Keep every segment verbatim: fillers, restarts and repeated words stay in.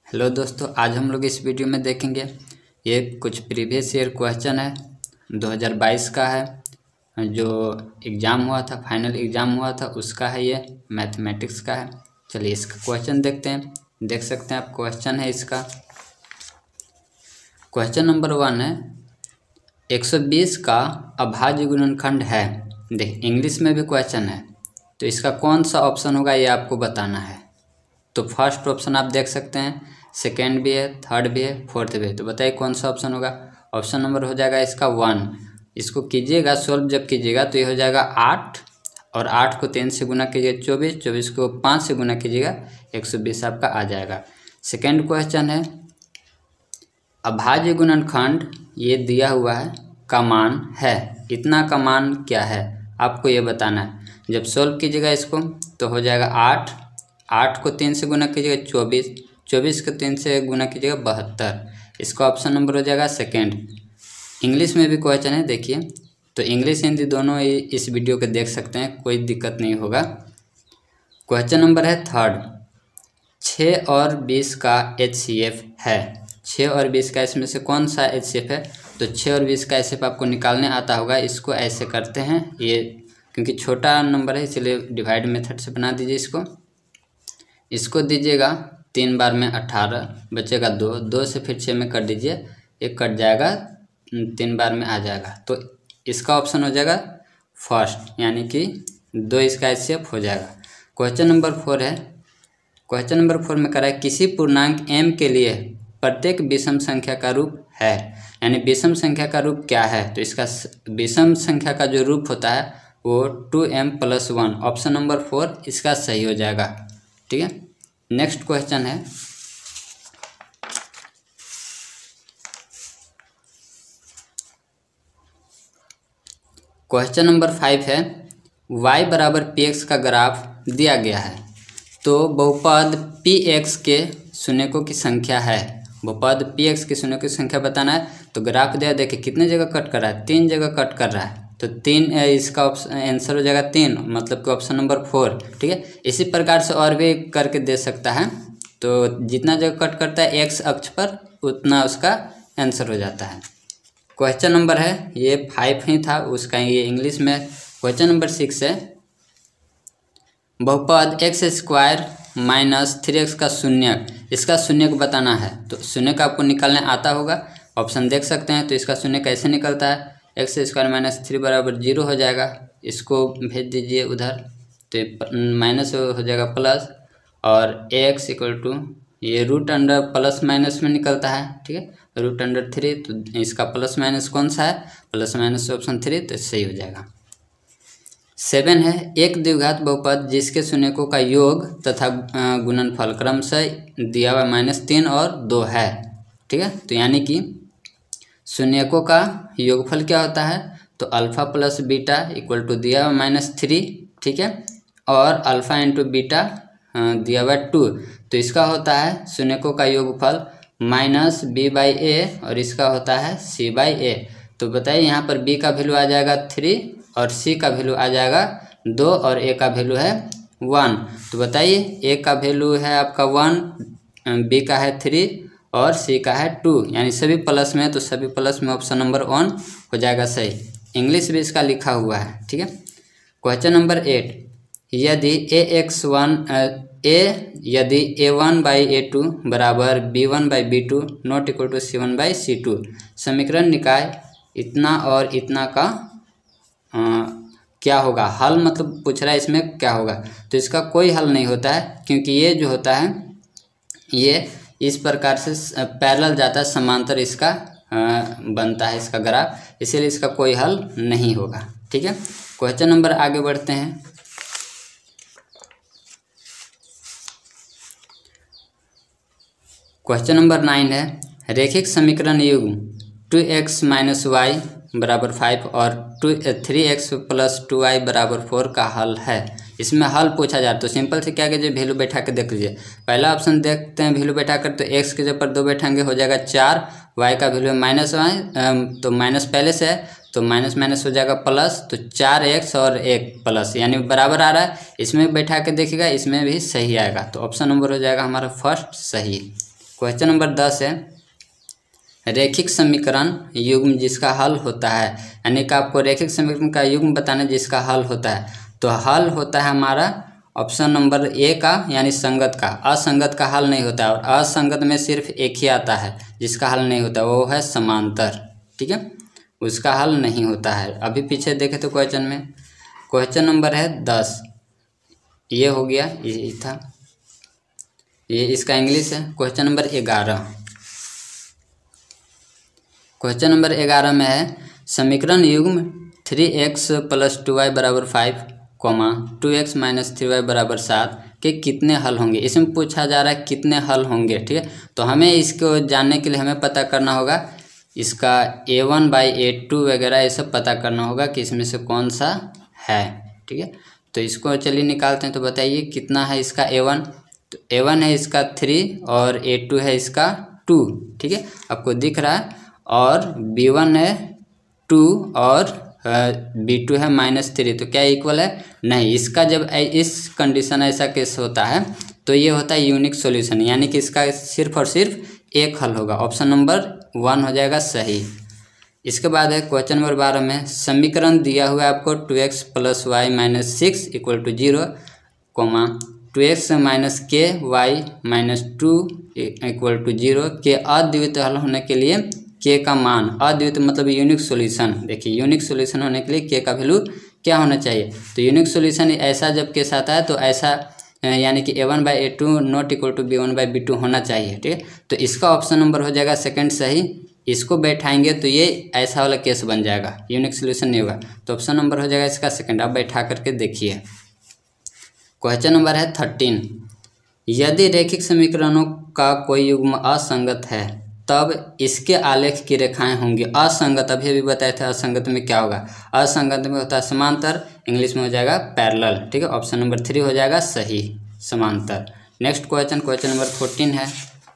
Hello दोस्तों, आज हम लोग इस वीडियो में देखेंगे ये कुछ प्रीवियस ईयर क्वेश्चन है। दो हज़ार बाईस का है, जो एग्ज़ाम हुआ था, फाइनल एग्ज़ाम हुआ था उसका है। ये मैथमेटिक्स का है। चलिए इसका क्वेश्चन देखते हैं। देख सकते हैं आप, क्वेश्चन है इसका। क्वेश्चन नंबर वन है, एक सौ बीस का अभाज्य गुणनखंड है। देख, इंग्लिश में भी क्वेश्चन है, तो इसका कौन सा ऑप्शन होगा ये आपको बताना है। तो फर्स्ट ऑप्शन आप देख सकते हैं, सेकेंड भी है, थर्ड भी है, फोर्थ भी है। तो बताइए कौन सा ऑप्शन होगा। ऑप्शन नंबर हो जाएगा इसका वन। इसको कीजिएगा, सोल्व जब कीजिएगा तो ये हो जाएगा आठ, और आठ को तीन से गुना कीजिएगा चौबीस, चौबीस को पाँच से गुना कीजिएगा एक सौ बीस आपका आ जाएगा। सेकेंड क्वेश्चन है, अभाज्य गुणनखंड ये दिया हुआ है का मान है, इतना का मान क्या है आपको ये बताना है। जब सोल्व कीजिएगा इसको तो हो जाएगा आठ, आठ को तीन से गुना कीजिएगा चौबीस, चौबीस को तीन से गुना कीजिएगा बहत्तर। इसका ऑप्शन नंबर हो जाएगा सेकेंड। इंग्लिश में भी क्वेश्चन है, देखिए। तो इंग्लिश हिंदी दोनों ही इस वीडियो के देख सकते हैं, कोई दिक्कत नहीं होगा। क्वेश्चन नंबर है थर्ड, छः और बीस का एच सी एफ है। छः और बीस का इसमें से कौन सा एच सी एफ है। तो छः और बीस का एच सी एफ आपको निकालने आता होगा। इसको ऐसे करते हैं, ये क्योंकि छोटा नंबर है इसलिए डिवाइड मेथड से बना दीजिए इसको। इसको दीजिएगा तीन बार में अठारह, बचेगा दो, दो से फिर छः में कर दीजिए, एक कट जाएगा, तीन बार में आ जाएगा। तो इसका ऑप्शन हो जाएगा फर्स्ट, यानी कि दो इसका एच सी एफ हो जाएगा। क्वेश्चन नंबर फोर है, क्वेश्चन नंबर फोर में करा है, किसी पूर्णांक m के लिए प्रत्येक विषम संख्या का रूप है। यानी विषम संख्या का रूप क्या है। तो इसका विषम संख्या का जो रूप होता है वो two m plus one. Option number four इसका सही हो जाएगा। ठीक है, नेक्स्ट क्वेश्चन है, क्वेश्चन नंबर फाइव है, y बराबर पी एक्स का ग्राफ दिया गया है। तो बहुपद पी एक्स के शून्यकों की संख्या है। बहुपद पी एक्स के शून्यकों की संख्या बताना है। तो ग्राफ दिया, देखिए कितने जगह कट कर रहा है, तीन जगह कट कर रहा है। तो तीन, इसका ऑप्शन आंसर हो जाएगा तीन, मतलब कि ऑप्शन नंबर फोर। ठीक है, इसी प्रकार से और भी करके दे सकता है। तो जितना जगह कट करता है एक्स अक्ष पर उतना उसका आंसर हो जाता है। क्वेश्चन नंबर है, ये फाइव ही था उसका, ये इंग्लिश में। क्वेश्चन नंबर सिक्स है, बहुपद x square minus three x का शून्यक, इसका शून्यक बताना है। तो शून्यक आपको निकालने आता होगा, ऑप्शन देख सकते हैं। तो इसका शून्य कैसे निकलता है, एक्स स्क्वायर माइनस थ्री बराबर जीरो हो जाएगा। इसको भेज दीजिए उधर, तो माइनस हो जाएगा प्लस, और एक्स इक्वल टू ये रूट अंडर प्लस माइनस में निकलता है। ठीक है, रूट अंडर थ्री, तो इसका प्लस माइनस कौन सा है, प्लस माइनस ऑप्शन थ्री, तो सही हो जाएगा। सेवन है, एक द्विघात बहुपद जिसके शून्यकों का योग तथा गुणनफल क्रमशः दिया हुआ माइनस तीन और दो है। ठीक है, तो यानी कि शून्यकों का योगफल क्या होता है, तो alpha plus beta equal to दिया हुआ माइनस थ्री। ठीक है, और अल्फा इंटू बीटा दिया हुआ टू। तो इसका होता है शून्यकों का योगफल माइनस बी बाई ए, और इसका होता है सी बाई ए। तो बताइए यहाँ पर बी का वैल्यू आ जाएगा थ्री, और सी का वैल्यू आ जाएगा दो, और ए का वैल्यू है वन। तो बताइए ए का वैल्यू है आपका वन, बी का है थ्री, और सी का है टू, यानी सभी प्लस में। तो सभी प्लस में ऑप्शन नंबर वन हो जाएगा सही। इंग्लिश भी इसका लिखा हुआ है। ठीक है, क्वेश्चन नंबर एट, यदि ए एक्स वन ए यदि a one by a two बराबर b one by b two not equal to c one by c two, समीकरण निकाय इतना और इतना का आ, क्या होगा। हल मतलब पूछ रहा है इसमें क्या होगा। तो इसका कोई हल नहीं होता है, क्योंकि ये जो होता है ये इस प्रकार से पैरेलल जाता है, समांतर इसका आ, बनता है इसका ग्राफ, इसीलिए इसका कोई हल नहीं होगा। ठीक है, क्वेश्चन नंबर आगे बढ़ते हैं। क्वेश्चन नंबर नाइन है, रैखिक समीकरण युग्म टू एक्स माइनस वाई बराबर फाइव और two three x plus two y बराबर फोर का हल है। इसमें हल पूछा जाए तो सिंपल से क्या कीजिए, वैल्यू बैठा के देख लीजिए। पहला ऑप्शन देखते हैं, वैल्यू बैठा कर, तो एक्स के जगह पर दो बैठाएंगे हो जाएगा चार, वाई का वैल्यू माइनस वाई, तो माइनस पहले से है तो माइनस माइनस हो जाएगा प्लस, तो चार एक्स और एक प्लस यानी बराबर आ रहा है। इसमें बैठा के देखिएगा, इसमें भी सही आएगा। तो ऑप्शन नंबर हो जाएगा हमारा फर्स्ट सही। क्वेश्चन नंबर दस है रैखिक समीकरण युग्म जिसका हल होता है, यानी कि आपको रैखिक समीकरण का युग्म बताना जिसका हल होता है। तो हल होता है हमारा ऑप्शन नंबर ए का, यानी संगत का। असंगत का हल नहीं होता है, और असंगत में सिर्फ एक ही आता है जिसका हल नहीं होता, वो है समांतर। ठीक है, उसका हल नहीं होता है। अभी पीछे देखे तो क्वेश्चन में क्वेश्चन नंबर है दस, ये हो गया, ये था, ये इसका इंग्लिश है। क्वेश्चन नंबर ग्यारह, क्वेश्चन नंबर ग्यारह में है समीकरण युग्म three x plus two y बराबर five comma two x minus three y बराबर सात के कितने हल होंगे। इसमें पूछा जा रहा है कितने हल होंगे। ठीक है, तो हमें इसको जानने के लिए हमें पता करना होगा इसका a one by a two वगैरह ये सब पता करना होगा कि इसमें से कौन सा है। ठीक है, तो इसको चलिए निकालते हैं। तो बताइए कितना है इसका ए वन। तो ए वन है इसका थ्री और ए टू है इसका टू। ठीक है, आपको दिख रहा है। और बी वन है टू और बी टू है माइनस थ्री। तो क्या इक्वल है? नहीं। इसका जब इस कंडीशन ऐसा केस होता है तो ये होता है यूनिक सॉल्यूशन, यानी कि इसका सिर्फ और सिर्फ एक हल होगा। ऑप्शन नंबर वन हो जाएगा सही। इसके बाद है क्वेश्चन नंबर बारह में समीकरण दिया हुआ है आपको two x plus y minus six equal to zero comma two x minus k y minus two equal to zero के अद्वितीय हल होने के लिए के का मान, अद्वितीय मतलब यूनिक सॉल्यूशन। देखिए यूनिक सॉल्यूशन होने के लिए के का वैल्यू क्या होना चाहिए। तो यूनिक सॉल्यूशन ऐसा जब केस आता है तो ऐसा यानी कि a one by a two not equal to b one by b two होना चाहिए। ठीक है, तो इसका ऑप्शन नंबर हो जाएगा सेकंड सही। इसको बैठाएंगे तो ये ऐसा वाला केस बन जाएगा, यूनिक सॉल्यूशन नहीं होगा। तो ऑप्शन नंबर हो जाएगा इसका सेकंड। आप बैठा करके देखिए। क्वेश्चन नंबर है थर्टीन, यदि रैखिक समीकरणों का कोई युग्म असंगत है तब इसके आलेख की रेखाएं होंगी असंगत। अभी अभी बताए थे असंगत में क्या होगा। असंगत में होता है समांतर, इंग्लिश में हो जाएगा पैरेलल। ठीक है, ऑप्शन नंबर थ्री हो जाएगा सही, समांतर। Next question, question number fourteen है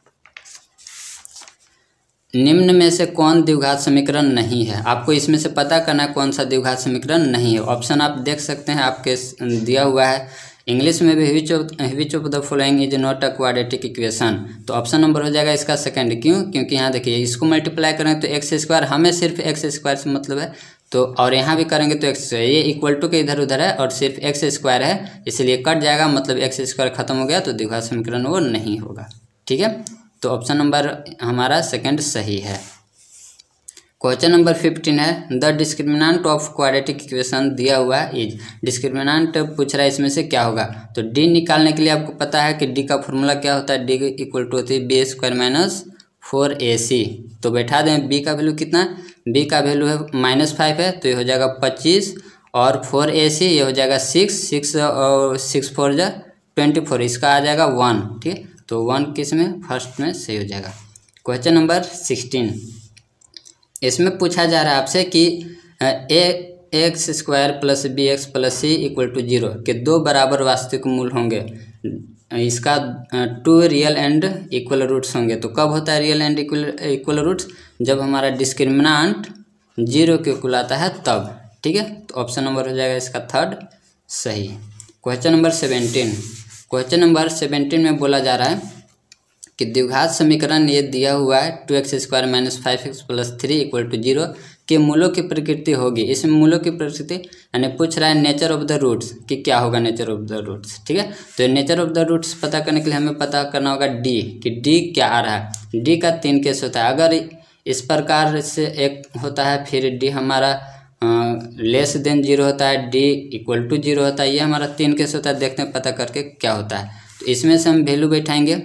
निम्न में से कौन द्विघात समीकरण नहीं है। आपको इसमें से पता करना है कौन सा द्विघात समीकरण नहीं है। ऑप्शन आप देख सकते हैं, आपके दिया हुआ है इंग्लिश में भी which of which of the following is not a quadratic equation. तो ऑप्शन नंबर हो जाएगा इसका सेकंड। क्यों? क्योंकि यहाँ देखिए इसको मल्टीप्लाई करें तो एक्स स्क्वायर, हमें सिर्फ एक्स स्क्वायर से मतलब है, तो और यहाँ भी करेंगे तो एक्स, ये इक्वल टू के इधर उधर है और सिर्फ एक्स स्क्वायर है, इसलिए कट जाएगा, मतलब एक्स स्क्वायर खत्म हो गया, तो द्विघात समीकरण वो नहीं होगा। ठीक है, तो ऑप्शन नंबर हमारा सेकंड सही है। क्वेश्चन नंबर फिफ्टीन है the discriminant of quadratic equation दिया हुआ है इज। डिस्क्रिमिनेंट पूछ रहा है इसमें से क्या होगा। तो डी निकालने के लिए आपको पता है कि डी का फॉर्मूला क्या होता है, डी इक्वल टू होती है b square minus four a c. तो बैठा दें बी का वैल्यू कितना, बी का वैल्यू है माइनस फाइव है, तो ये हो जाएगा पच्चीस, और फोर ए सी ये हो जाएगा सिक्स, सिक्स और सिक्स फोर जा ट्वेंटी फोर, इसका आ जाएगा वन। ठीक है, तो वन किस में, फर्स्ट में सही हो जाएगा। क्वेश्चन नंबर सिक्सटीन, इसमें पूछा जा रहा है आपसे कि a x square plus b x plus c equal to zero के दो बराबर वास्तविक मूल होंगे। इसका two real and equal roots होंगे। तो कब होता है real and equal equal roots, जब हमारा डिस्क्रिमिनेंट जीरो के इक्वल आता है तब। ठीक है, तो ऑप्शन नंबर हो जाएगा इसका थर्ड सही। Question number seventeen, question number seventeen में बोला जा रहा है कि द्विघात समीकरण ये दिया हुआ है two x square minus five x plus three equal to zero के मूलों की प्रकृति होगी। इसमें मूलों की प्रकृति यानी पूछ रहा है नेचर ऑफ द रूट्स कि क्या होगा नेचर ऑफ द रूट्स। ठीक है, तो नेचर ऑफ द रूट्स पता करने के लिए हमें पता करना होगा डी, कि डी क्या आ रहा है। डी का तीन केस होता है, अगर इस प्रकार से एक होता है, फिर डी हमारा लेस देन जीरो होता है, डी इक्वल टू जीरो होता है, ये हमारा तीन केस होता है। देखते हैं पता करके क्या होता है। तो इसमें से हम वैल्यू बैठाएंगे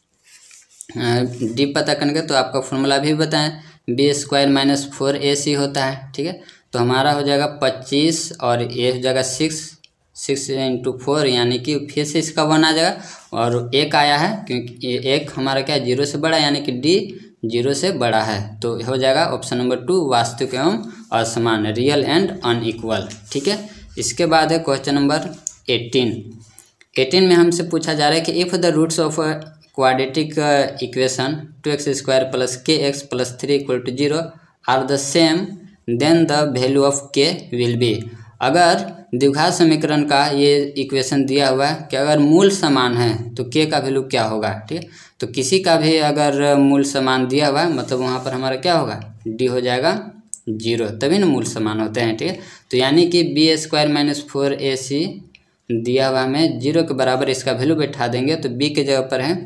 डी पता करेंगे, तो आपका फॉर्मूला भी बताएं, b square minus four a c होता है। ठीक है, तो हमारा हो जाएगा पच्चीस और ये हो जाएगा सिक्स, सिक्स इंटू फोर यानी कि फिर से इसका वन आ जाएगा, और एक आया है क्योंकि ये एक हमारा क्या जीरो से बड़ा, यानी कि डी जीरो से बड़ा है, तो हो जाएगा ऑप्शन नंबर टू वास्तविक एवं असमान, रियल एंड अनइक्वल। ठीक है, इसके बाद है क्वेश्चन नंबर एटीन। एटीन में हमसे पूछा जा रहा है कि if the roots of quadratic equation two x square plus k x plus three equal to zero are the same then the value of k will be. अगर द्विघात समीकरण का ये इक्वेशन दिया हुआ है कि अगर मूल समान है तो के का वैल्यू क्या होगा, ठीक है। तो किसी का भी अगर मूल समान दिया हुआ है मतलब वहाँ पर हमारा क्या होगा, डी हो जाएगा जीरो, तभी ना मूल समान होते हैं, ठीक है। तो यानी कि b square minus four a c दिया हुआ हमें जीरो के बराबर इसका वैल्यू बैठा देंगे तो बी के जगह पर है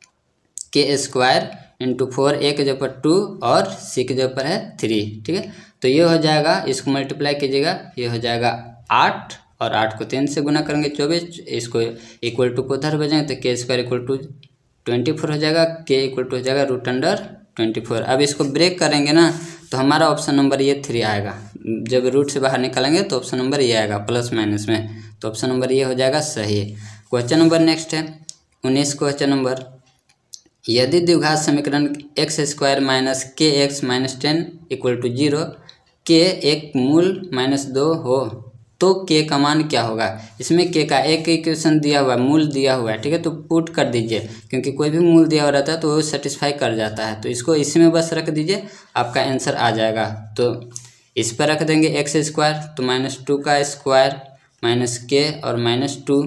के स्क्वायर इंटू फोर, ए के जगह पर टू और सी के जगह पर है थ्री, ठीक है। तो ये हो जाएगा, इसको मल्टीप्लाई कीजिएगा, ये हो जाएगा आठ और आठ को तीन से गुना करेंगे चौबीस, इसको इक्वल टू को उधर भेजेंगे तो k square equal to twenty four हो जाएगा, के इक्वल टू हो जाएगा रूट अंडर ट्वेंटी फोर। अब इसको ब्रेक करेंगे ना तो हमारा ऑप्शन नंबर ये थ्री आएगा, जब रूट से बाहर निकालेंगे तो ऑप्शन नंबर ये आएगा प्लस माइनस में, तो ऑप्शन नंबर ये हो जाएगा सही। क्वेश्चन नंबर नेक्स्ट है उन्नीस क्वेश्चन नंबर, यदि द्विघात समीकरण x square minus k x minus ten equal to zero, के एक मूल माइनस दो हो तो के का मान क्या होगा। इसमें के का एक इक्वेशन दिया हुआ है, मूल दिया हुआ है, ठीक है। तो पुट कर दीजिए, क्योंकि कोई भी मूल दिया हुआ रहता है तो वो सेटिस्फाई कर जाता है, तो इसको इसमें बस रख दीजिए, आपका आंसर आ जाएगा। तो इस पर रख देंगे एक्स स्क्वायर, तो माइनस टू का स्क्वायर माइनस के और minus two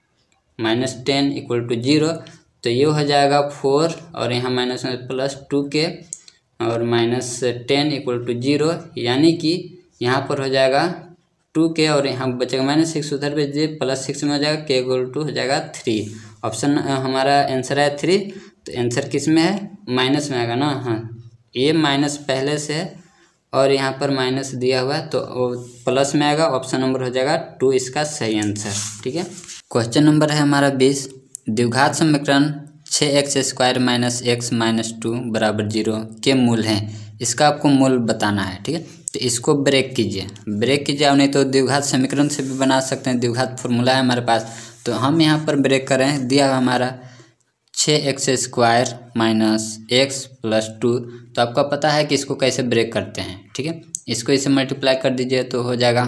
minus ten equal to zero, तो ये हो जाएगा फोर और यहाँ माइनस में प्लस टू के और minus ten equal to zero, यानी कि यहाँ पर हो जाएगा टू के और यहाँ बचेगा माइनस सिक्स, उधर भेज दिए प्लस सिक्स में हो जाएगा, के इक्वल टू हो जाएगा थ्री। ऑप्शन हमारा आंसर है थ्री, तो आंसर किस में है, माइनस में आएगा ना, हाँ ये माइनस पहले से है और यहाँ पर माइनस दिया हुआ है तो प्लस में आएगा, ऑप्शन नंबर हो जाएगा टू इसका सही आंसर, ठीक है। क्वेश्चन नंबर है हमारा बीस, द्विघात समीकरण छः x square minus x minus two बराबर जीरो के मूल हैं, इसका आपको मूल बताना है, ठीक है। तो इसको ब्रेक कीजिए, ब्रेक कीजिए, नहीं तो द्विघात समीकरण से भी बना सकते हैं, द्विघात फॉर्मूला है हमारे पास, तो हम यहाँ पर ब्रेक करें, दिया हुआ हमारा छः x square minus x plus two, तो आपका पता है कि इसको कैसे ब्रेक करते हैं, ठीक है। इसको इसे मल्टीप्लाई कर दीजिए तो हो जाएगा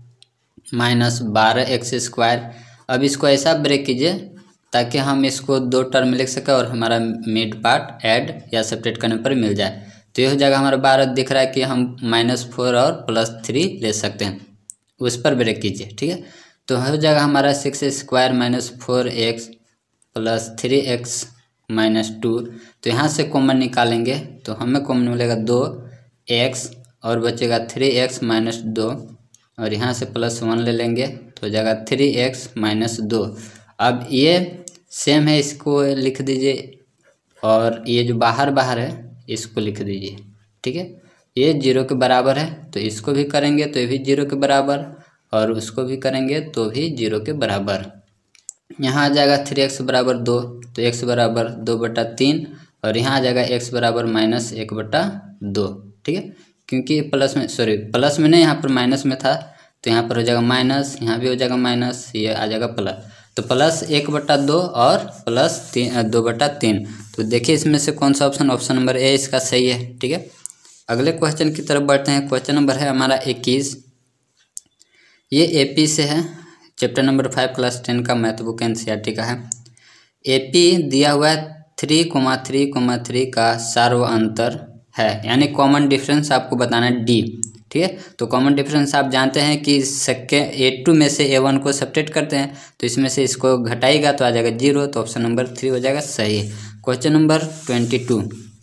माइनस बारह एक्स स्क्वायर। अब इसको ऐसा ब्रेक कीजिए ताकि हम इसको दो टर्म लिख सकें और हमारा मिड पार्ट ऐड या सेपरेट करने पर मिल जाए, तो ये हो जाएगा हमारा बारह, दिख रहा है कि हम माइनस फोर और प्लस थ्री ले सकते हैं, उस पर ब्रेक कीजिए, ठीक है। तो हो जाएगा हमारा six square minus four x plus three x minus two, तो यहाँ से कॉमन निकालेंगे तो हमें कॉमन मिलेगा दो एक्स और बचेगा थ्री एक्स माइनस दो और यहाँ से प्लस वन ले लेंगे तो हो जाएगा थ्री एक्स माइनस दो। अब ये सेम है, इसको लिख दीजिए और ये जो बाहर बाहर है इसको लिख दीजिए, ठीक है। ये जीरो के बराबर है तो इसको भी करेंगे तो ये भी जीरो के बराबर और उसको भी करेंगे तो भी जीरो के बराबर। यहाँ आ जाएगा थ्री एक्स बराबर दो, तो एक्स बराबर दो बटा तीन और यहाँ आ जाएगा एक्स बराबर माइनस एक बटा दो, ठीक है। क्योंकि प्लस में सॉरी प्लस में नहीं, यहाँ पर माइनस में था तो यहाँ पर हो जाएगा माइनस, यहाँ भी हो जाएगा माइनस, ये आ जाएगा प्लस, तो प्लस एक बटा दो और प्लस तीन दो बटा तीन। तो देखिए इसमें से कौन सा ऑप्शन, ऑप्शन नंबर ए इसका सही है, ठीक है। अगले क्वेश्चन की तरफ बढ़ते हैं। क्वेश्चन नंबर है हमारा इक्कीस, ये एपी से है, chapter number five class ten का मैथ बुक एनसीईआरटी का है। एपी दिया हुआ है three comma three comma three का सार्वअंतर है, यानी कॉमन डिफरेंस आपको बताना है डी, ठीक है। तो कॉमन डिफरेंस आप जानते हैं कि सेके ए टू में से ए वन को सब्ट्रैक्ट करते हैं, तो इसमें से इसको घटाएगा तो आ जाएगा जीरो, तो ऑप्शन नंबर थ्री हो जाएगा सही। Question number twenty two,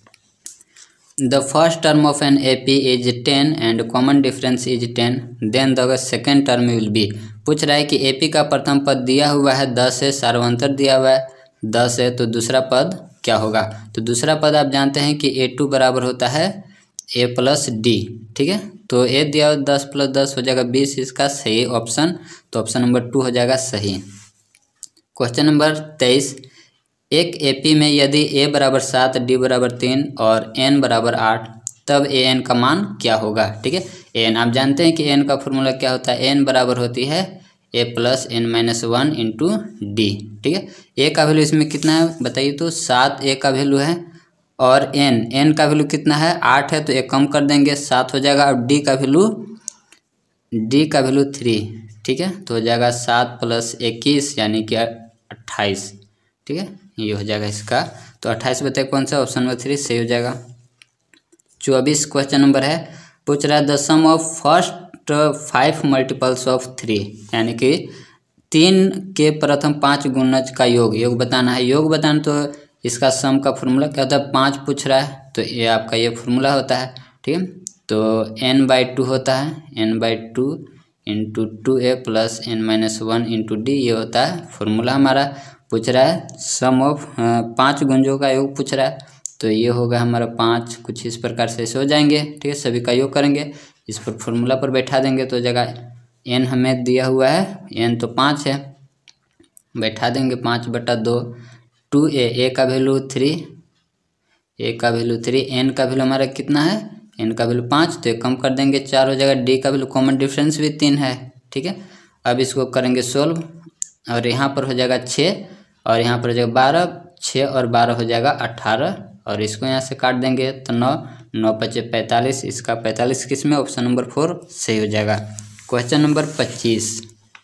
the first term of an A P is ten and common difference is ten, then the second term will be. पूछ रहा है कि ए पी का प्रथम पद दिया हुआ है दस है, सार्वअंतर दिया हुआ है दस है, तो दूसरा पद क्या होगा। तो दूसरा पद आप जानते हैं कि ए टू बराबर होता है ए प्लस डी, ठीक है। तो ए दिया हुआ दस प्लस दस हो जाएगा बीस, इसका सही ऑप्शन, तो ऑप्शन नंबर टू हो जाएगा सही। क्वेश्चन नंबर तेईस, एक एपी में यदि ए बराबर सात, डी बराबर तीन और एन बराबर आठ, तब ए एन का मान क्या होगा, ठीक है। ए एन आप जानते हैं कि एन का फॉर्मूला क्या होता है, एन बराबर होती है a plus n minus one into d, ठीक है। ए का वैल्यू इसमें कितना है बताइए, तो सात ए का वैल्यू है और एन एन का वैल्यू कितना है आठ है, तो एक कम कर देंगे सात हो जाएगा, और डी का वैल्यू डी का वैल्यू थ्री, ठीक है। तो हो जाएगा सात प्लस इक्कीस यानी कि अट्ठाईस, ठीक है, ये हो जाएगा इसका। तो अट्ठाईस बताइए कौन सा, ऑप्शन नंबर थ्री सही हो जाएगा। चौबीस क्वेश्चन नंबर है, पूछ रहा है the sum of first first five multiples of three, यानी कि तीन के प्रथम पाँच गुणज का योग योग बताना है। योग बताना तो इसका सम का फॉर्मूला क्या होता है, पाँच पूछ रहा है तो ये आपका ये फॉर्मूला होता है। ठीक है, तो एन बाई टू होता है, n by two into two a plus n minus one into d, ये होता है फॉर्मूला हमारा। पूछ रहा है सम ऑफ पाँच गुंजों का योग पूछ रहा है, तो ये होगा हमारा पाँच, कुछ इस प्रकार से ऐसे हो जाएंगे। ठीक है, सभी का योग करेंगे, इस पर फॉर्मूला पर बैठा देंगे तो जगह एन हमें दिया हुआ है, एन तो पाँच है, बैठा देंगे पाँच बटा दो, टू ए, ए का वैल्यू थ्री, ए का वैल्यू थ्री, एन का वैल्यू हमारा कितना है, एन का वैल्यू पाँच, तो ये कम कर देंगे, चार हो जाएगा, डी का वैल्यू कॉमन डिफरेंस भी तीन है। ठीक है, अब इसको करेंगे सोल्व, और यहाँ पर हो जाएगा छः और यहाँ पर हो जाएगा बारह, छः और बारह हो जाएगा अट्ठारह, और इसको यहाँ से काट देंगे तो नौ, नौ पचे पैंतालीस, इसका पैंतालीस किस में, ऑप्शन नंबर फोर सही हो जाएगा। क्वेश्चन नंबर पच्चीस,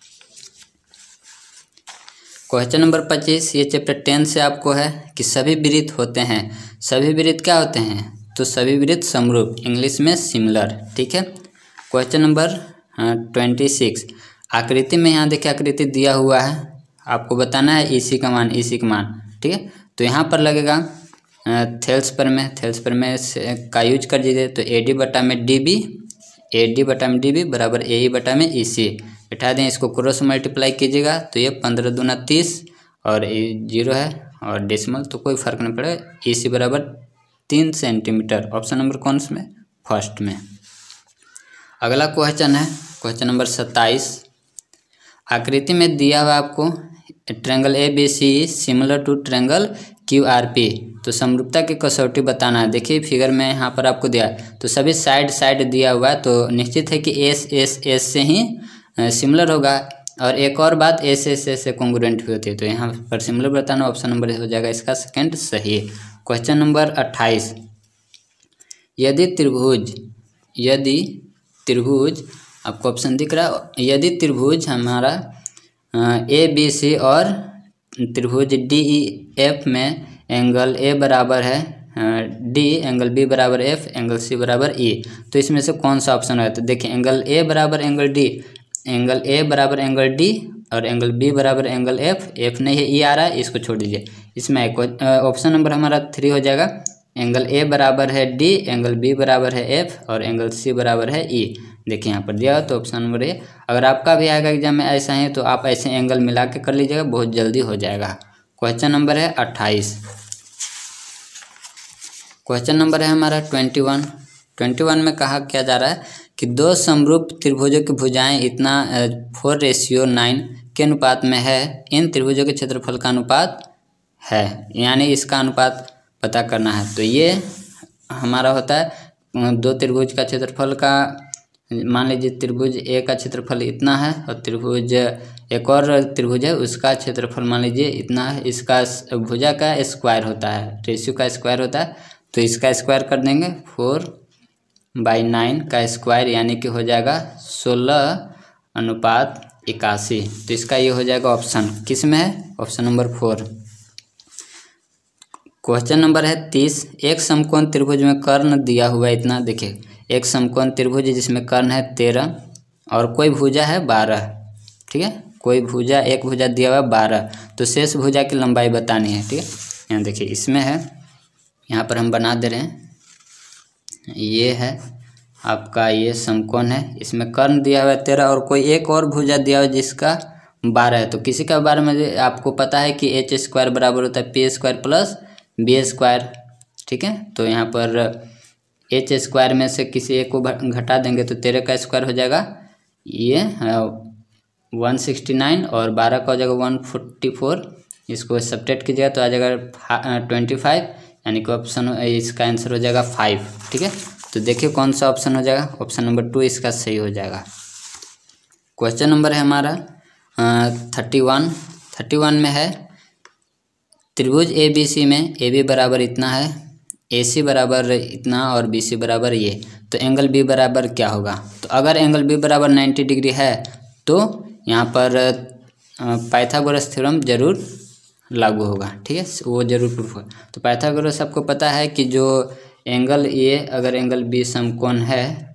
क्वेश्चन नंबर पच्चीस, ये चैप्टर टेन से आपको है कि सभी वृत्त होते हैं। सभी वृत्त क्या होते हैं, तो सभी वृत्त समरूप, इंग्लिश में सिमिलर। ठीक है, क्वेश्चन नंबर ट्वेंटी सिक्स, आकृति में यहाँ देखिए आकृति दिया हुआ है, आपको बताना है इसी का मान, इसी का मान। ठीक है, तो यहाँ पर लगेगा थेल्स पर में, थेल्स पर में का यूज कर दीजिए, तो ए डी बटा में डी बी, ए डी बटा में डी बी बराबर ए ई बटा में ई सी, बैठा दें, इसको क्रॉस मल्टीप्लाई कीजिएगा तो ये पंद्रह दूना तीस और जीरो है और डेसिमल तो कोई फर्क नहीं पड़ेगा, ई सी बराबर तीन सेंटीमीटर, ऑप्शन नंबर कौन से में, फर्स्ट में। अगला क्वेश्चन है क्वेश्चन नंबर सत्ताईस, आकृति में दिया हुआ आपको triangle A B C similar to triangle Q R P, तो समरूपता की कसौटी बताना है। देखिए फिगर में यहाँ पर आपको दिया है, तो सभी साइड साइड दिया हुआ है, तो निश्चित है कि एस एस एस से ही सिमिलर होगा, और एक और बात एस एस एस से कॉन्ग्रुएंट भी होती है, तो यहाँ पर सिमिलर बताना, ऑप्शन नंबर हो जाएगा इसका सेकंड सही। क्वेश्चन नंबर अट्ठाईस, यदि त्रिभुज यदि त्रिभुज आपको ऑप्शन दिख रहा है, यदि त्रिभुज हमारा ए बी सी और त्रिभुज डी ई एफ में एंगल ए बराबर है डी, एंगल बी बराबर एफ, एंगल सी बराबर ई, तो इसमें से कौन सा ऑप्शन है, तो देखिए एंगल ए बराबर एंगल डी, एंगल ए बराबर एंगल डी और एंगल बी बराबर एंगल एफ, एफ नहीं है ई आ रहा है, इसको छोड़ दीजिए। इसमें ऑप्शन नंबर हमारा थ्री हो जाएगा, एंगल ए बराबर है डी, एंगल बी बराबर है एफ और एंगल सी बराबर है ई। देखिए यहाँ पर दिया हो तो ऑप्शन नंबर ए। अगर आपका भी आएगा एग्जाम में ऐसा है तो आप ऐसे एंगल मिला के कर लीजिएगा, बहुत जल्दी हो जाएगा। क्वेश्चन नंबर है अट्ठाईस, क्वेश्चन नंबर है हमारा ट्वेंटी वन। ट्वेंटी वन में कहा क्या जा रहा है कि दो समरूप त्रिभुजों की भुजाएं इतना फोर रेशियो नाइन के अनुपात में है, इन त्रिभुजों के क्षेत्रफल का अनुपात है, यानी इसका अनुपात पता करना है। तो ये हमारा होता है दो त्रिभुज का क्षेत्रफल का, मान लीजिए त्रिभुज ए का क्षेत्रफल इतना है और त्रिभुज एक और त्रिभुज है उसका क्षेत्रफल मान लीजिए इतना है, इसका भुजा का स्क्वायर होता है, रेशियो का स्क्वायर होता है, तो इसका स्क्वायर कर देंगे, फोर बाई नाइन का स्क्वायर यानी कि हो जाएगा सोलह अनुपात इक्यासी, तो इसका ये हो जाएगा ऑप्शन किस में है, option number four. Question number है तीस, एक समकोण त्रिभुज में कर्ण दिया हुआ है इतना, देखिए एक समकोण त्रिभुज जिसमें कर्ण है तेरह और कोई भुजा है बारह, ठीक है, कोई भुजा एक भुजा दिया हुआ है बारह, तो शेष भुजा की लंबाई बतानी है। ठीक है, यहाँ देखिए इसमें है, यहाँ पर हम बना दे रहे हैं, ये है आपका ये समकोण है, इसमें कर्ण दिया हुआ है तेरह और कोई एक और भुजा दिया हुआ है जिसका बारह है, तो किसी का बारे में आपको पता है कि एच स्क्वायर बराबर होता है P square plus B square. ठीक है, तो यहाँ पर एच स्क्वायर में से किसी एक को घटा देंगे तो तेरह का स्क्वायर हो जाएगा ये वन सिक्सटी नाइन और बारह का हो जाएगा वन फोर्टी फोर, इसको सब्ट्रैक्ट कीजिएगा तो आ जाएगा ट्वेंटी फाइव, यानी कि ऑप्शन इसका आंसर हो जाएगा फाइव। ठीक है, तो देखिए कौन सा ऑप्शन हो जाएगा, ऑप्शन नंबर टू इसका सही हो जाएगा। क्वेश्चन नंबर है हमारा थर्टी वन। थर्टी वन में है त्रिभुज ए बी सी में ए बी बराबर इतना है, ए सी बराबर इतना और बी सी बराबर ये, तो एंगल बी बराबर क्या होगा, तो अगर एंगल बी बराबर नाइन्टी डिग्री है तो यहाँ पर पाइथागोरस थ्योरम जरूर लागू होगा। ठीक है, वो जरूर प्रूफ होगा। तो पाइथागोरस आपको पता है कि जो एंगल ए अगर एंगल बी समकोण है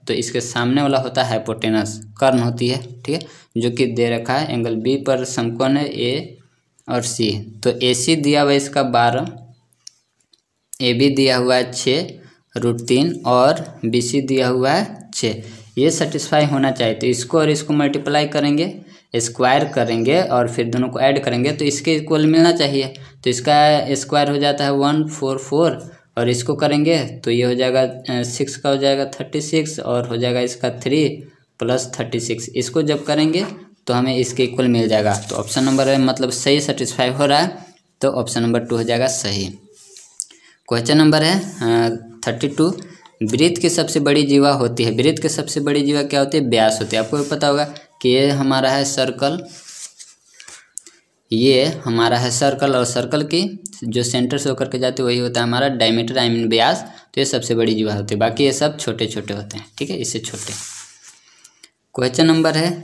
तो इसके सामने वाला होता है हाइपोटेनस, कर्ण होती है, ठीक है, जो कि दे रखा है एंगल बी पर समकोण है ए और सी। तो ए सी दिया हुआ है इसका बारह, ए बी दिया हुआ है छः रूट तीन और बी सी दिया हुआ है छः। ये सेटिस्फाई होना चाहिए। तो इसको और इसको मल्टीप्लाई करेंगे, स्क्वायर करेंगे और फिर दोनों को ऐड करेंगे तो इसके इक्वल मिलना चाहिए। तो इसका स्क्वायर हो जाता है वन फोर फोर और इसको करेंगे तो ये हो जाएगा सिक्स का हो जाएगा थर्टी सिक्स और हो जाएगा इसका थ्री प्लस थर्टी सिक्स। इसको जब करेंगे तो हमें इसके इक्वल मिल जाएगा। तो ऑप्शन नंबर है मतलब सही सेटिस्फाई हो रहा है, तो ऑप्शन नंबर टू हो जाएगा सही। क्वेश्चन नंबर है थर्टी टू, वृत्त की सबसे बड़ी जीवा होती है। वृत्त की सबसे बड़ी जीवा क्या होती है? व्यास होती है। आपको पता होगा कि ये हमारा है सर्कल, ये हमारा है सर्कल और सर्कल की जो सेंटर से होकर के जाते हैं वही होता है हमारा डायमीटर, आई मीन व्यास। तो ये सबसे बड़ी जीवा होती है, बाकी ये सब छोटे छोटे होते हैं, ठीक है, इससे छोटे। क्वेश्चन नंबर है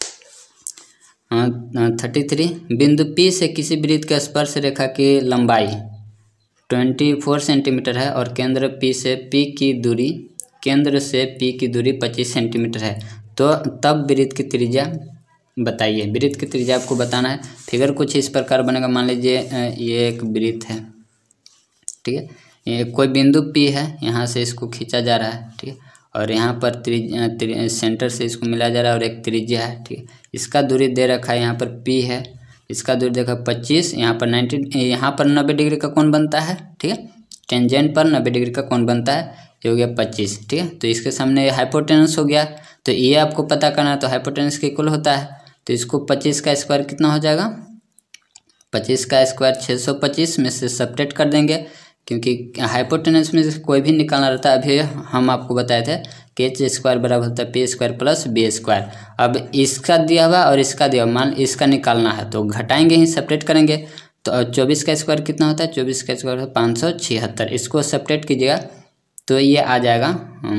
थर्टी थ्री, बिंदु पी से किसी वृत्त के स्पर्श रेखा की लंबाई चौबीस सेंटीमीटर है और केंद्र पी से पी की दूरी केंद्र से पी की दूरी पच्चीस सेंटीमीटर है, तो तब वृत्त की त्रिज्या बताइए। वृत्त की त्रिज्या आपको बताना है। फिगर कुछ इस प्रकार बनेगा। मान लीजिए ये एक वृत्त है, ठीक है, ये कोई बिंदु पी है, यहाँ से इसको खींचा जा रहा है, ठीक है, और यहाँ पर त्रिज्या सेंटर से इसको मिलाया जा रहा है और एक त्रिज्या है, ठीक है। इसका दूरी दे रखा है, यहाँ पर पी है, इसका दूरी देखा पच्चीस, यहाँ पर नाइन्टी, यहाँ पर नब्बे डिग्री का कोण बनता है, ठीक है, टेंजेंट पर नब्बे डिग्री का कोण बनता है, ये हो गया पच्चीस, ठीक है। तो इसके सामने हाइपोटेनस हो गया, तो ये आपको पता करना है। तो हाइपोटेनस के इक्वल होता है, तो इसको पच्चीस का स्क्वायर कितना हो जाएगा? पच्चीस का स्क्वायर छः सौ पच्चीस में से सब्ट्रैक्ट कर देंगे, क्योंकि हाइपोटेनस में से कोई भी निकालना रहता है। अभी हम आपको बताए थे कि एच स्क्वायर बराबर होता है P square plus B square. अब इसका दिया हुआ और इसका दिया हुआ, मान इसका निकालना है तो घटाएंगे ही, सेपरेट करेंगे। तो चौबीस का स्क्वायर कितना होता है? चौबीस का स्क्वायर होता है पाँच सौ छिहत्तर। इसको सेपरेट कीजिएगा तो ये आ जाएगा,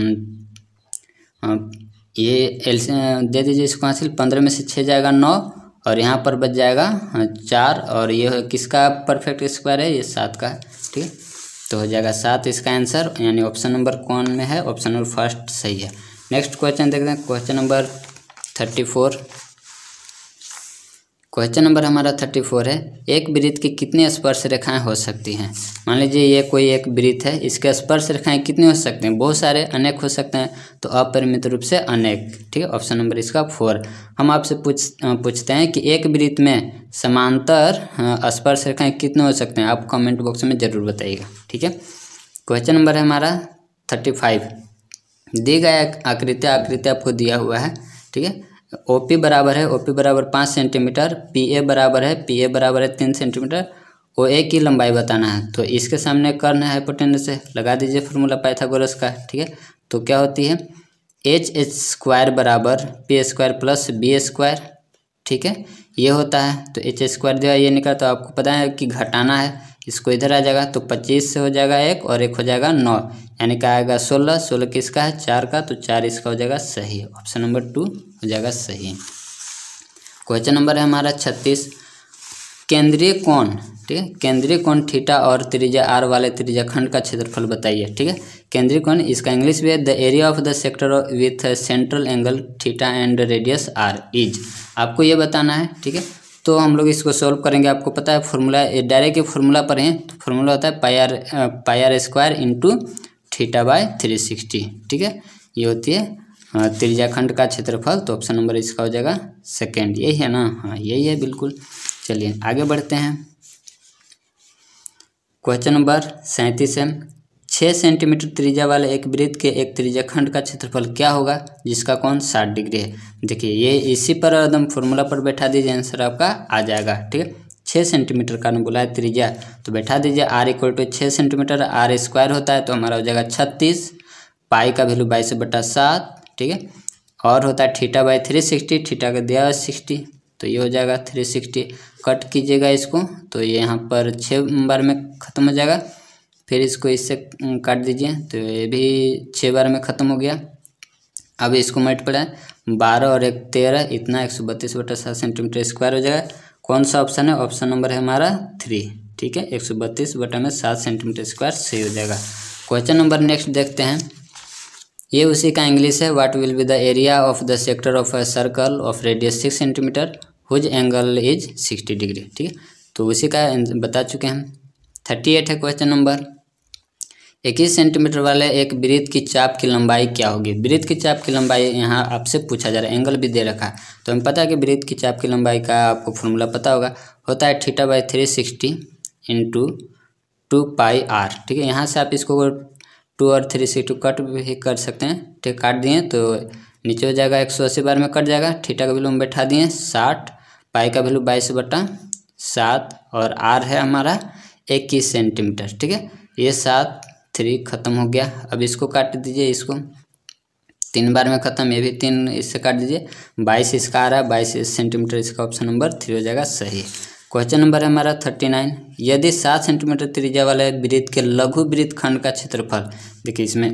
ये एल दे दीजिए इसको हासिल, पंद्रह में से छः जाएगा नौ और यहाँ पर बच जाएगा चार, और ये किसका परफेक्ट स्क्वायर है? ये सात का, ठीक है, तो हो जाएगा सात इसका आंसर, यानी ऑप्शन नंबर कौन में है? ऑप्शन नंबर फर्स्ट सही है। नेक्स्ट क्वेश्चन देखते हैं, question number thirty four. Question number हमारा थर्टी फोर है, एक वृत्त की कितनी स्पर्श रेखाएं हो सकती हैं? मान लीजिए ये कोई एक वृत्त है, इसके स्पर्श रेखाएं कितनी हो सकते हैं? बहुत सारे, अनेक हो सकते हैं, तो अपरिमित रूप से अनेक, ठीक है, ऑप्शन नंबर इसका फोर। हम आपसे पूछ पूछते हैं कि एक वृत्त में समांतर स्पर्श रेखाएं कितने हो सकते हैं? आप कमेंट बॉक्स में जरूर बताइएगा, ठीक है। क्वेश्चन नंबर है हमारा थर्टी फाइव, दी गई आकृति आकृति आपको दिया हुआ है, ठीक है। ओ पी बराबर है, ओ पी बराबर पाँच सेंटीमीटर, पी ए बराबर है, पी ए बराबर है तीन सेंटीमीटर, ओ ए की लंबाई बताना है। तो इसके सामने कर्ण है, हाइपोटेनस है, लगा दीजिए फार्मूला पाइथागोरस का, ठीक है। तो क्या होती है? एच एच स्क्वायर बराबर P square plus B square, ठीक है, ये होता है। तो एच स्क्वायर दिया ये निकला, तो आपको पता है कि घटाना है, इसको इधर आ जाएगा, तो पच्चीस से हो जाएगा एक और एक हो जाएगा नौ, यानी क्या आएगा सोलह। सोलह किसका है? चार का, तो चार इसका हो जाएगा सही, ऑप्शन नंबर टू हो जाएगा सही। क्वेश्चन नंबर है हमारा छत्तीस, केंद्रीय कोण, ठीक है, केंद्रीय कोण थीटा और त्रिज्या आर वाले त्रिज्या खंड का क्षेत्रफल बताइए, ठीक है। केंद्रीय कोण, इसका इंग्लिश भी है the area of the sector with central angle theta and radius R is, आपको ये बताना है, ठीक है। तो हम लोग इसको सॉल्व करेंगे। आपको पता है फॉर्मूला, डायरेक्ट के फॉर्मूला पर हैं, तो फॉर्मूला होता है pi R pi R square into theta by three sixty, ठीक है, ये होती है त्रिज्या खंड का क्षेत्रफल। तो ऑप्शन नंबर इसका हो जाएगा सेकेंड, यही है ना? हाँ यही है बिल्कुल। चलिए आगे बढ़ते हैं। क्वेश्चन नंबर सैंतीस है, छः सेंटीमीटर त्रिज्या वाले एक वृत्त के एक त्रिज्या खंड का क्षेत्रफल क्या होगा जिसका कोण साठ डिग्री है? देखिए ये इसी पर एकदम फॉर्मूला पर बैठा दीजिए, आंसर आपका आ जाएगा, ठीक है। छः सेंटीमीटर का बोला है त्रिज्या, तो बैठा दीजिए आर इक्वल टू छः सेंटीमीटर, आर स्क्वायर होता है तो हमारा हो जाएगा छत्तीस, पाई का वैल्यू बाईस बटा सात, ठीक है, और होता है theta by three sixty, theta का दिया हुआ सिक्सटी, तो ये हो जाएगा थ्री सिक्सटी। कट कीजिएगा इसको, तो ये यहाँ पर छः बार में ख़त्म हो जाएगा, फिर इसको इससे काट दीजिए, तो ये भी छः बार में ख़त्म हो गया। अब इसको मल्टीप्लाई, बारह और एक तेरह, इतना एक सौ बत्तीस बटा सात सेंटीमीटर स्क्वायर हो जाएगा। कौन सा ऑप्शन है? ऑप्शन नंबर है हमारा थ्री, ठीक है, एक सौ बत्तीस बटा में सात सेंटीमीटर स्क्वायर सही हो जाएगा। क्वेश्चन नंबर नेक्स्ट देखते हैं, ये उसी का इंग्लिश है। What will be the area of the sector of a circle of radius six centimetre whose angle is sixty degree. ठीक है, तो उसी का बता चुके हैं हम। थर्टी एट है क्वेश्चन नंबर। इक्कीस सेंटीमीटर वाले एक वृत्त की चाप की लंबाई क्या होगी। वृत्त की चाप की लंबाई यहाँ आपसे पूछा जा रहा है, एंगल भी दे रखा है, तो हमें पता है कि वृत्त की चाप की लंबाई का आपको फॉर्मूला पता होगा, होता है theta by three sixty into two pi R. ठीक है, यहाँ से आप इसको टू और थ्री सिक्सटी कट भी कर सकते हैं। ठीक, काट दिए तो नीचे हो जाएगा एक सौ अस्सी बार में कट जाएगा। थीटा का वैल्यू हम बैठा दिए साठ, पाई का वैल्यू बाईस बटा सात और आर है हमारा इक्कीस सेंटीमीटर। ठीक है, ये सात थ्री खत्म हो गया। अब इसको काट दीजिए, इसको तीन बार में खत्म, ये भी तीन इससे काट दीजिए, बाईस इसका आ रहा है, बाईस सेंटीमीटर इसका ऑप्शन नंबर थ्री हो जाएगा सही। क्वेश्चन नंबर है हमारा थर्टी नाइन। यदि सात सेंटीमीटर त्रिज्या वाले वृत्त के लघु वृत्त खंड का क्षेत्रफल, देखिए इसमें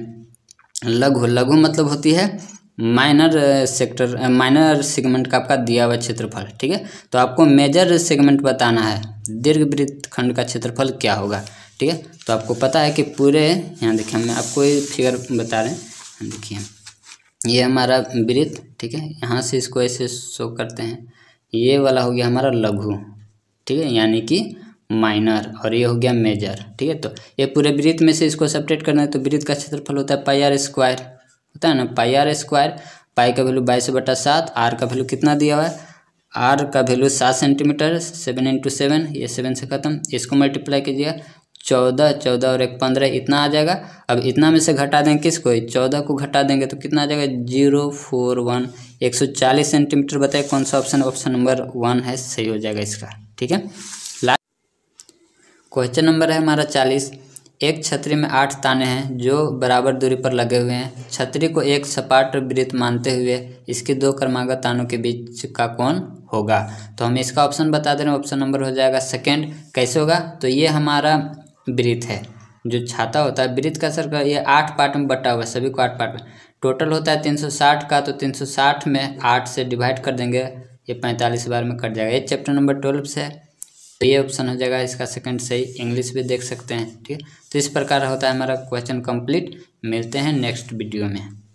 लघु लघु मतलब होती है माइनर सेक्टर, माइनर सेगमेंट का आपका दिया हुआ क्षेत्रफल। ठीक है, तो आपको मेजर सेगमेंट बताना है, दीर्घ वृत्त खंड का क्षेत्रफल क्या होगा। ठीक है, तो आपको पता है कि पूरे, यहाँ देखिए हम आपको ये फिगर बता रहे हैं, देखिए ये हमारा वृत्त। ठीक है, यहाँ से इसको ऐसे शो करते हैं, ये वाला हो गया हमारा लघु, ठीक है, यानी कि माइनर, और ये हो गया मेजर। ठीक है, तो ये पूरे वृत्त में से इसको सेपरेट करना है, तो वृत्त का क्षेत्रफल होता है पाई आर स्क्वायर, होता है ना, पाई आर स्क्वायर। पाई का वैल्यू बाईस बटा सात, आर का वैल्यू कितना दिया हुआ है, आर का वैल्यू सात सेंटीमीटर, सेवन इंटू सेवन, ये सेवन से खत्म, इसको मल्टीप्लाई कीजिएगा, चौदह, चौदह और एक पंद्रह, इतना आ जाएगा। अब इतना में से घटा देंगे किसको, चौदह को घटा देंगे तो कितना आ जाएगा, जीरो फोर वन, एक सौ चालीस सेंटीमीटर। बताइए कौन सा ऑप्शन, ऑप्शन नंबर वन है, सही हो जाएगा इसका। ठीक है, लास्ट क्वेश्चन नंबर है हमारा चालीस। एक छतरी में आठ ताने हैं जो बराबर दूरी पर लगे हुए हैं। छतरी को एक सपाट वृत्त मानते हुए इसके दो क्रमागत तानों के बीच का कोण होगा। तो हम इसका ऑप्शन बता दे रहे हैं, ऑप्शन नंबर हो जाएगा सेकंड। कैसे होगा, तो ये हमारा वृत्त है, जो छाता होता है वृत्त का सर्कल, ये आठ पार्ट में बटा हुआ है, सभी को आठ पार्ट में, टोटल होता है तीन सौ साठ का, तो तीन सौ साठ में आठ से डिवाइड कर देंगे, ये पैंतालीस बार में कट जाएगा। ये चैप्टर नंबर ट्वेल्व से है, तो ये ऑप्शन हो जाएगा इसका सेकंड सही। इंग्लिश भी देख सकते हैं। ठीक है, तो इस प्रकार होता है हमारा क्वेश्चन कंप्लीट। मिलते हैं नेक्स्ट वीडियो में।